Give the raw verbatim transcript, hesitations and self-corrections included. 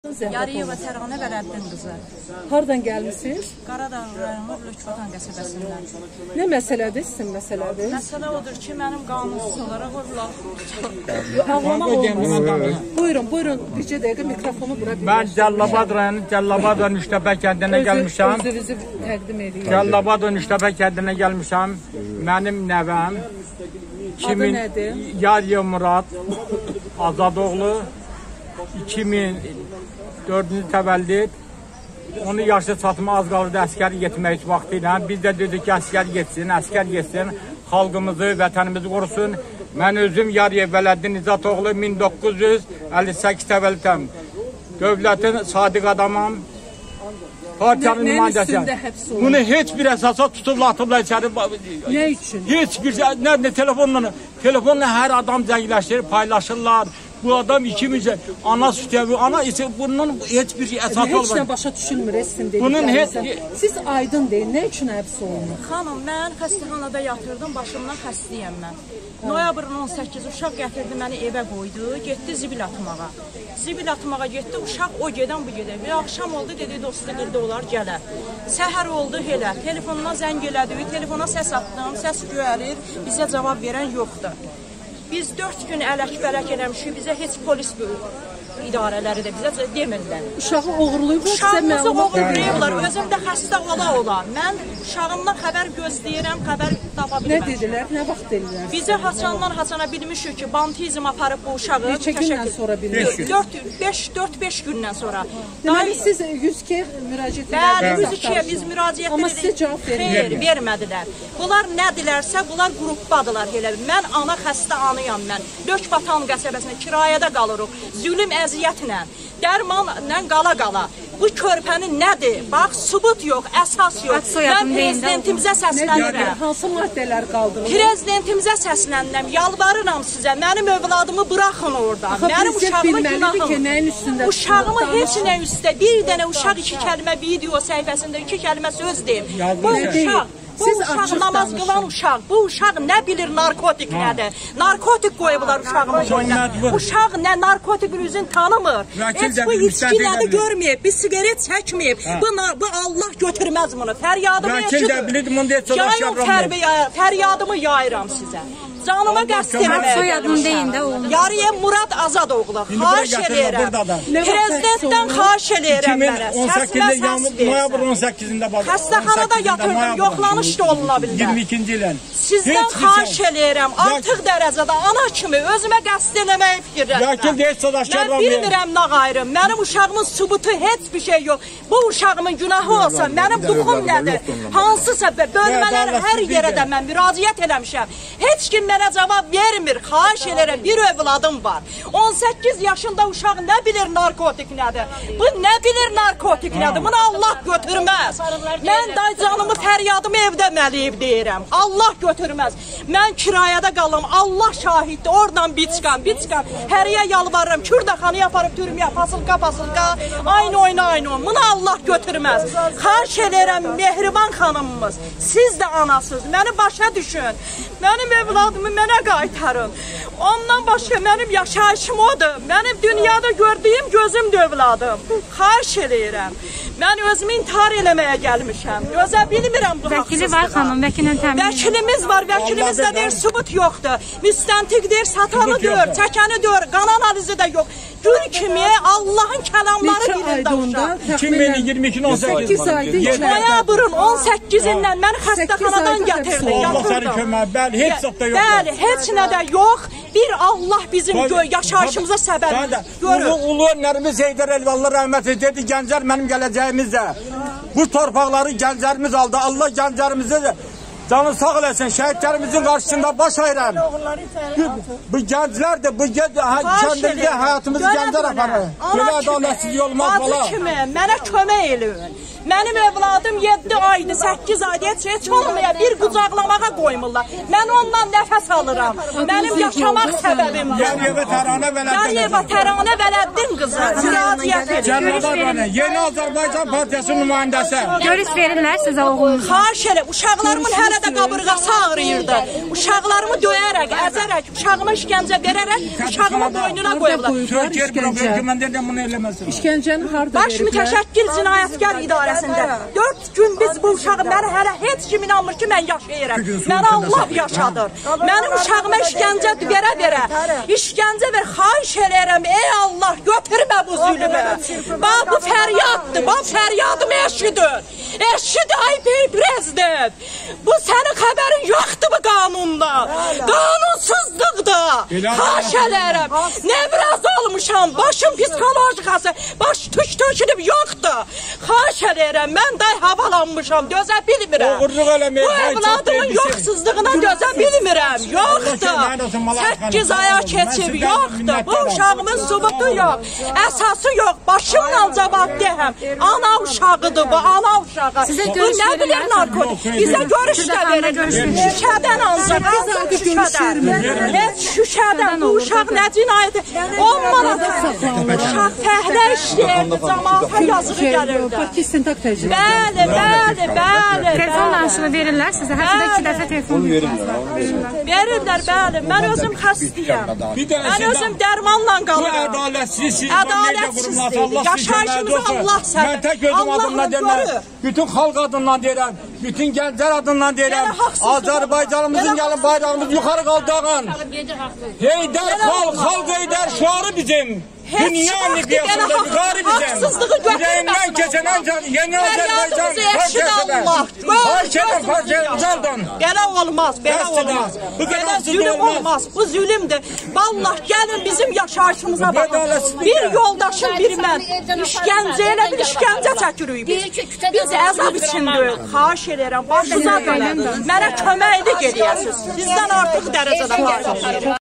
Yarıyeva Təranə Vələddin qızı. Hardan gəlmişsiniz? Qaradağ rayonu Lütfatan qəsəbəsindən. Nə məsələdir, sizin məsələdir? Məsələ odur ki, mənim qanunsuz olaraq vururlar. Ağlamaq olmaz. Buyurun, buyurun. Bircə dəqiqə mikrofonu bura bilirsiniz. Mən Cəllabad rayonu, Cəllabad və Nüştəbə kəndinə gəlmişəm. Özünüzü təqdim edin. Cəllabad və Nüştəbə kəndinə gəlmişəm. Mənim nəvəm. Adı nədir? Yarıyev Murad Azadoğlu. iki min dördüncü təvəllüd. Onu yaşlı çatma az qalırdı əskər getmək vaxtı ilə. Biz də dedik ki, əskər getsin, əskər getsin. Xalqımızı, vətənimizi qorusun. Mən özüm Yarıyev Vələddin İzzatoğlu min doqquz yüz əlli səkkiz təvəllüdəm. Dövlətin sadiq adamam. Partiyanın nümayəndəsiyəm. Bunu heç bir əsasa tutubla atıbla içəri. Nə üçün? Heç bir şey, nə, nə telefonla, telefonla hər adam zəngləşdirir, paylaşırlar. Bu adam iki min ana sütüyəvi, ana ise bunun heç bir əsas olmaz. Heç nə başa düşülmür sizin Bunun heç... Siz aydın deyin, nə üçün həbs olunur? Xanım, mən xəstəxanada yatırdım, başımdan xəstəyəm mən. Noyabrın on səkkizi uşaq gətirdi, məni evə qoydu, getdi zibil atmağa. Zibil atmağa getdi, uşaq o gedən bu gedən. Bir axşam oldu, dedi, dostu qildi olar, gələr. Səhər oldu, elə, telefonuna zəng elədi, telefona səs atdım, səs güəlir, bizə cavab verən yoxdur. Biz dörd gün ələk-bələk eləmişik, bizə heç polis idarələri də bizə demirlər. Uşağı oğurlayıblar, uşağımızı oğurlayıblar, özümdə xəstə ola ola. Mən uşağımdan xəbər gözləyirəm, xəbər tapa bilməm. Nə dedilər, nə vaxt dedilər? Bizə haçandan haçana bilmişik ki, bantizm aparıb bu uşağı. Neçə gündən sonra bilmişik? dörd beş gündən sonra. Deməli, siz yüz ikiyə müraciət edərdiniz. Bəli, yüz ikiyə biz müraciət edirik. Amma sizə cavab vermədilər. Xeyr, vermədilər. Bunlar nə dilərsə, bunlar qrupdadılar elə. Mən ana xəstə anıyam mən. Lökbatan qəsəbəsində kirayədə qalırıq. Zülüm əziyyətlə, dərmanla qala-qala. Bu körpənin nədir? Bax, sübut yox, əsas yox. Mən prezidentimizə səslənirəm. Hansı maddələr qaldırılır? Prezidentimizə səslənirəm, yalvarıram sizə. Mənim övladımı buraxın oradan. Mənim uşağımı günahım. Uşağımı heç nə üstə. Bir dənə uşaq iki kəlmə video səhifəsində iki kəlmə söz deyim. Bu uşaq. Bu uşaq namaz qılan uşaq, bu uşaq nə bilir narkotik nədir? Narkotik qoyublar uşağımın boynuna. Uşaq nə narkotik üzün tanımır. Heç bu içki nədir görməyib, bir sigaret çəkməyib. Bu Allah götürməz bunu. Fəryadımı yayın, fəryadımı yayıram sizə. Canıma qəsd eləmək. Soyadını deyin də oğlum. Yarıyev Murad Azadoğlu. Xahiş eləyirəm. Prezidentdən xahiş eləyirəm mənə. Səsimə səs versin. Xəstəxanada yatırdım, yoxlanış da oluna bilər. iyirmi ikinci ilən. Sizdən xahiş eləyirəm. Artıq dərəcədə ana kimi özümə qəsd eləməyi fikirləşirəm. Mən bilmirəm nə qayrım. Mənim uşağımın sübutu heç bir şey yox. Bu uşağımın günahı olsa, mənim duxum nədir? Hansısa bölmələr hər yerə də mən müraciət eləmişəm. Heç kim mənə cavab vermir, xahiş elərəm, bir övladım var. on səkkiz yaşında uşaq nə bilir narkotik nədir? Bu nə bilir narkotik nədir? Bunu Allah götürməz. Mən daycanımı, fəryadımı evdə məliyib deyirəm. Allah götürməz. Mən kirayədə qalım, Allah şahiddir, oradan biçqam, biçqam. Həriyə yalvarırım, Kürdəxanı yaparım, türmüyə, pasılqa, pasılqa, aynı oyna, aynı oyna. Bunu Allah götürməz. Xahiş elərəm, Mehriban xanımımız, siz də anasız, məni başa düşün. Mənim evladımı mənə qaytarın. Ondan başqa mənim yaşayışım odur. Mənim dünyada gördüyüm gözüm dövladım. Xahiş eləyirəm. Mən özümü intihar eləməyə gəlmişəm. Gözə bilmirəm bu haqsızlığa. Vəkili var xanım, vəkillə təmin edin. Vəkilimiz var, vəkilimizdə deyir, sübut yoxdur. Müstəntiq deyir, satanı deyir, çəkəni deyir, qan analizi də yox. Gül kimi Allahın kəlamları dilində uşaq. iki min iyirmi iki on səkkiz. Noyabrın on səkkizindən məni xəstəxanadan gətirdi, yatırdım. Bəli, heç nə də yox. Bir Allah bizim yaşayışımıza səbəb görür. Ulu önlərimiz Heydər Elvallah rəhmət dedi, gəncər mənim gələcəyimizdə. Bu torpaqları gəncərimiz aldı. Allah gəncərimizi canı sağ eləsin, şəhidlərimizin qarşısında baş ayıran. Bu gənclərdir, bu kəndimizdə həyatımızı gəncər aparır. Belə ədalətsizlik olmaz bala. Bacı kimi, mənə kömək eləyin. Mənim evladım yeddi aydır, səkkiz aydır, heç heç olmaya bir qucaqlamağa qoymurlar. Mən ondan nəfəs alıram. Mənim yaşamaq səbəbim var. Yarıyev Təranə Vələddin. Yarıyev Təranə Vələddin qızı. Müraciət edir. Yeni Azərbaycan Partiyasının nümayəndəsi. Görüş verirlər sizə oğlunuz. Xahiş elə, uşaqlarımın hələ də qabırğası ağrıyırdı. Uşaqlarımı döyərək, əzərək, uşağıma işgəncə verərək, uşağımı boynuna qoyublar. İşgəncəni harda Baş mütəşəkkil cinayətkar idarəsində dörd gün biz bu uşağı, mənə hələ heç kim inanmır ki, mən yaşayıram. Mənə Allah yaşadır. Mənim uşağıma işgəncə verə-verə, işgəncə ver, xahiş eləyirəm, ey Allah, götürmə bu zülmü. Bax, bu fəryaddır, bax, fəryadımı eşidir. Eşidir, ay bey prezident. Bu sənin xəbərin yoxdur bu qanunda. Qanunsuzluqdur. Xahiş eləyirəm. Nevraz olmuşam, başım psikolojikası, baş tük tökülüb yoxdur. Xahiş eləyirəm, mən day havalanmışam, dözə bilmirəm. Bu evladımın yoxsuzluğuna dözə bilmirəm, yoxdur. Səkkiz aya keçib, yoxdur. Bu uşağımın subutu yox, əsası yox, başımla cavab deyəm. Ana uşağıdır bu, ana uşağı. Bu nə bilir narkotik? Bizə görüş də verir. Şüşədən ancaq, ancaq şüşədən. Heç şüşədən, bu uşaq nə cinayəti? on manat uşaq fəhlə işləyirdi, cəmaata yazığı gəlirdi. Bəli, bəli, bəli. Telefon danışığı verirlər sizə, həftədə iki dəfə telefon verirlər. Verirlər, bəli. Mən özüm xəstəyəm. Mən özüm dərmanla qalıram. Ədalətsizlik. Ədalətsizlik. Yaşayışımızı Allah sənə. Mən tək özüm adımla deyirəm. Bütün xalq adından deyirəm. Bütün gənclər adından deyirəm. Azərbaycanımızın gəlin bayrağımız yuxarı qaldırın. Heydər xalq, xalq heydər şuarı bizim. Dünya miqyasında yuxarı bizim. Yüreğindən keçən ancaq yeni Azərbaycan parçasıdır. Parçadan parçaya uzaldın. Belə olmaz, belə olmaz. Belə zülüm olmaz, bu zülümdür. Vallah, gəlin bizim yaşayışımıza baxın. Bir yoldaşım, bir mən işgəncə elə bir işgəncə çəkirik biz. Biz əzab içindəyik. Xahiş edirəm, başınıza dönəm. Mənə köməklik eləyəsiniz. Sizdən artıq dərəcədə xahiş edirəm.